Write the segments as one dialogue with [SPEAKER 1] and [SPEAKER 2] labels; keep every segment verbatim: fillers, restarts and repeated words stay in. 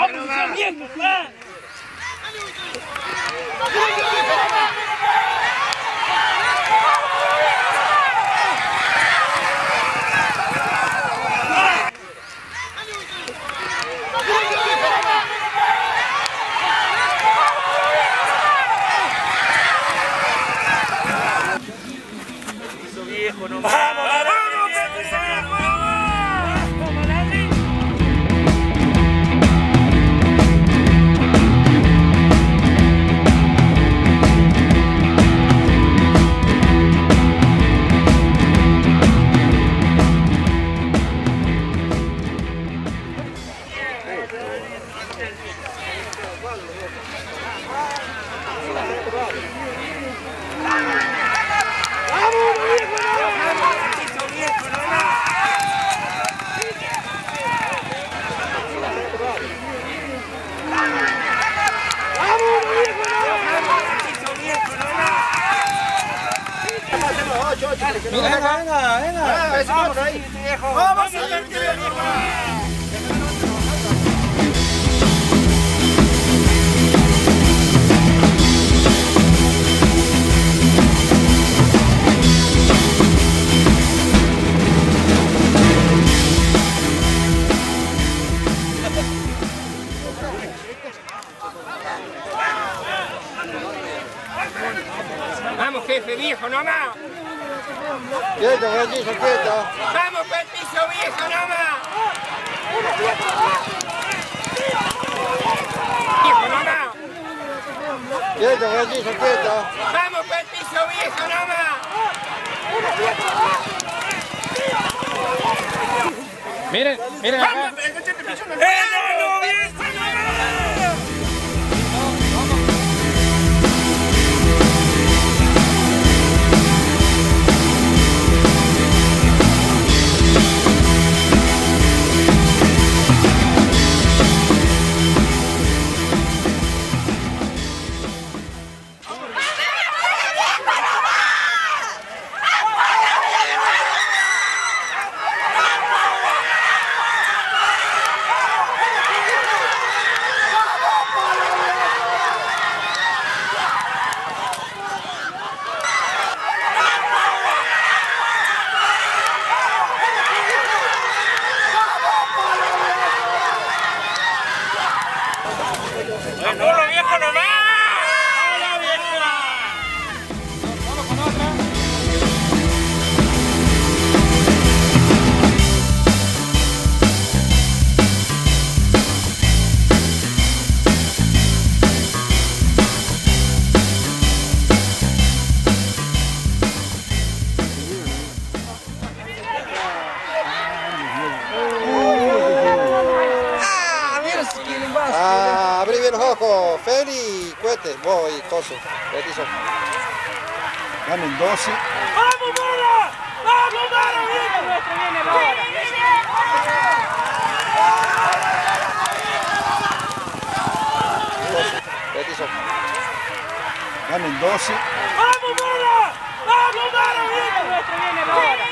[SPEAKER 1] nomás!
[SPEAKER 2] Viejo nomás.
[SPEAKER 1] ¡Vamos, Malandri!
[SPEAKER 2] Venga, venga, venga.
[SPEAKER 1] ¡Vamos ahí, viejo!
[SPEAKER 2] ¡Vamos a ver qué viejo!
[SPEAKER 1] ¡Vamos, jefe, viejo, nomás!
[SPEAKER 2] Quieto, Francisco, quieto.
[SPEAKER 1] ¡Vamos, Petiso, viejo, nomás! ¡Viejo, nomás!
[SPEAKER 2] Quieto, Francisco, quieto.
[SPEAKER 1] ¡Vamos, Petiso, viejo, nomás!
[SPEAKER 2] Miren, miren acá.
[SPEAKER 1] ¡Eh, no, viejo, nomás! ¡Apuro, viejo, nomás! ¡Hola, vieja!
[SPEAKER 2] Vamos con otra. Ah, abrí bien los ojos, Feli, Cuete, vos y Coso, Petiso. Ganen doce.
[SPEAKER 1] ¡Vamos, Mara! ¡Vamos, Mara, viejo! ¡Nuestro viene la hora!
[SPEAKER 2] Petiso. Ganen doce.
[SPEAKER 1] ¡Vamos, Mara! ¡Vamos, Mara, viejo! ¡Nuestro viene la hora!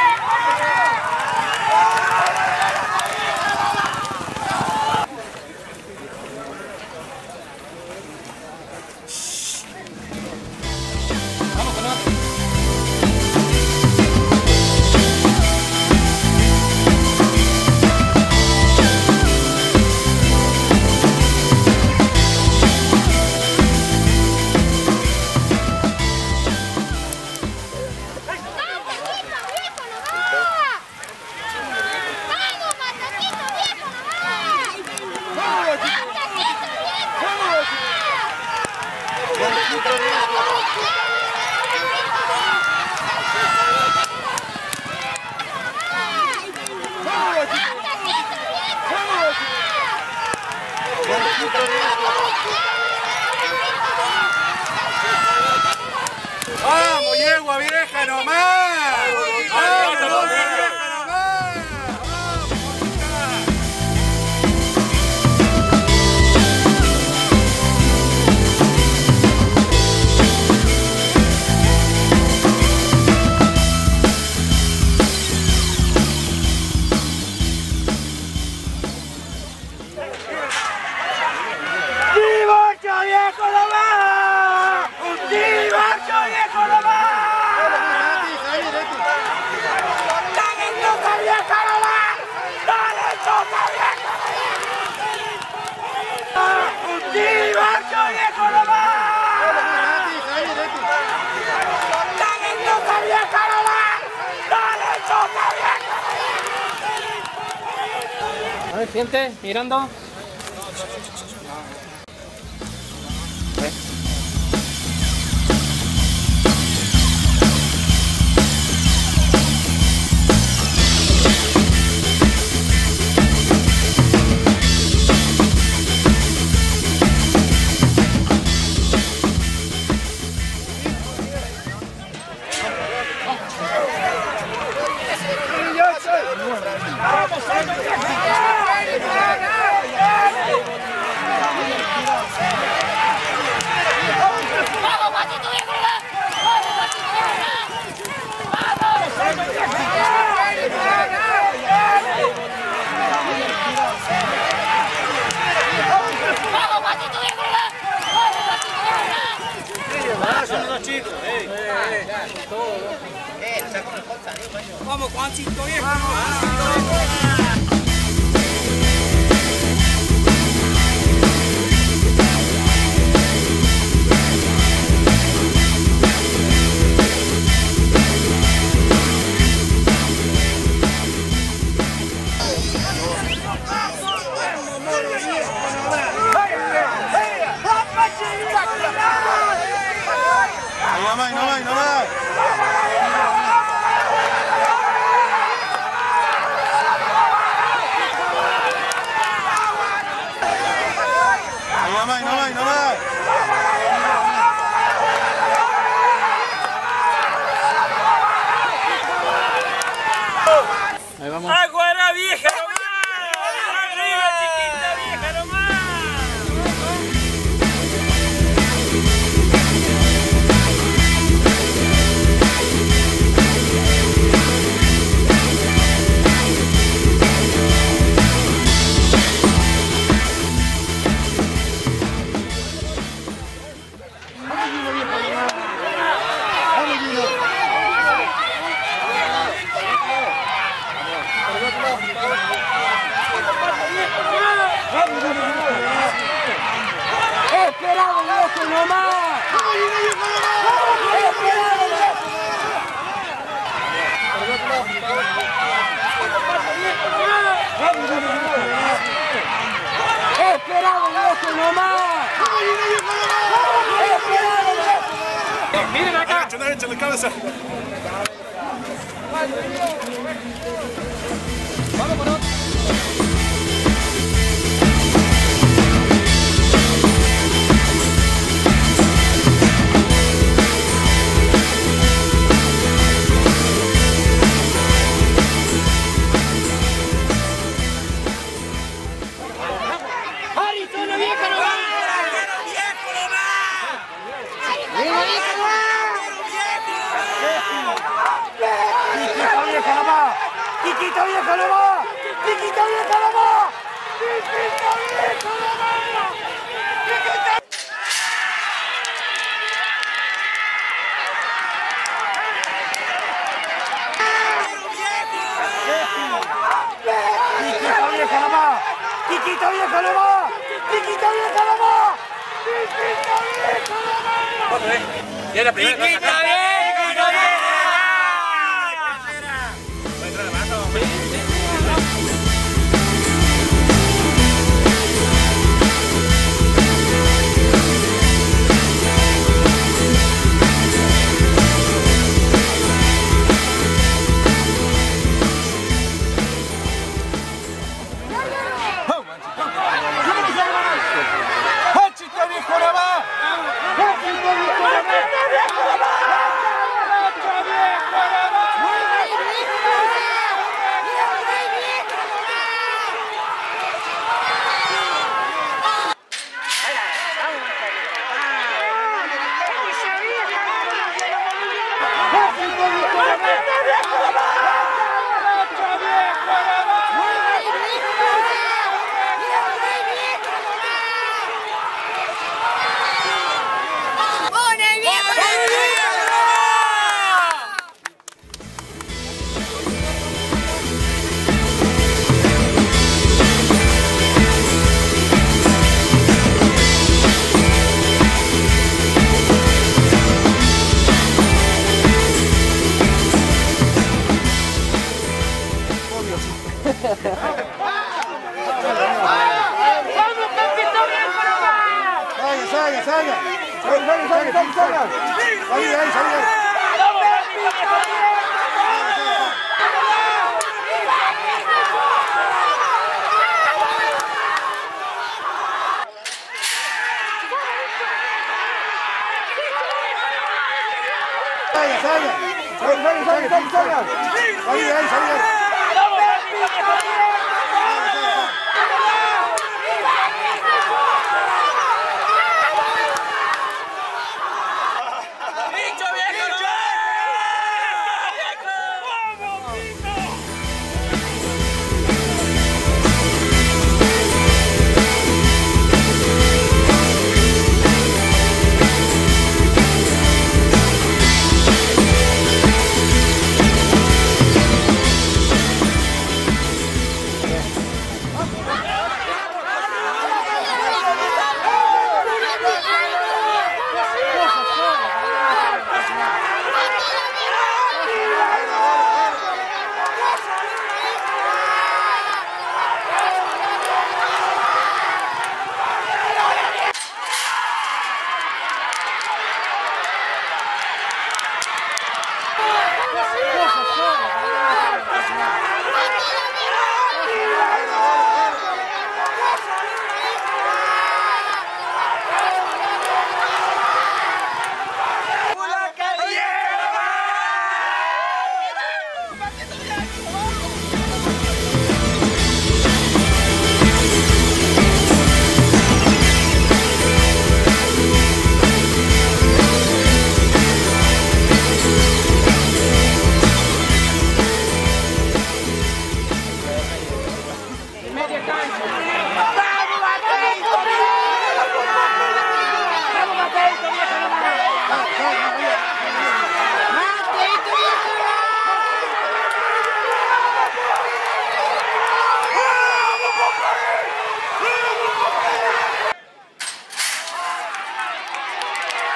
[SPEAKER 2] ¡Vamos, yegua vieja nomás! ¡Vamos, yegua vieja nomás!
[SPEAKER 1] A ver, siente, mirando. ¿Eh?
[SPEAKER 3] Vamos, Juancito viejo.
[SPEAKER 2] No más, no más, no más. No más, no más, no más.
[SPEAKER 1] Ahí vamos.
[SPEAKER 3] ¡Aguara vieja nomás! ¡Arriba, chiquita vieja nomás!
[SPEAKER 1] ¡Esperado, viejo, nomás! ¡Esperado, ¡Esperado, viejo, nomás! ¡Esperado, viejo! ¡Miren acá!
[SPEAKER 4] ¡Derecha, derecha, la cabeza!
[SPEAKER 1] ¡Vamos con otro!
[SPEAKER 3] ¡Arizona vieja nomás! ¡Quiero viejo nomás! ¡Quiero viejo
[SPEAKER 1] ¡Chiquita vieja nomás! ¡Chiquita vieja nomás! ¡Chiquita vieja nomás! ¡Chiquita vieja nomás! ¡Chiquita! ¡Chiquita vieja nomás! ¡Chiquita vieja nomás! ¡Chiquita vieja nomás! ¡Chiquita vieja nomás!
[SPEAKER 3] Otra vez. Ya la primera. ¡Chiquita vieja nomás!
[SPEAKER 2] ¡Chiquita viejo nomás! ¡Chiquita viejo nomás! salga. Salga, salga, salga, salga. Salí de ahí, salí de ahí. Salga, salga. Salga, salga, salga, salga. Salí de ahí, salí de ahí.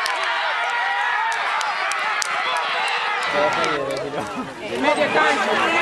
[SPEAKER 4] Media cancha.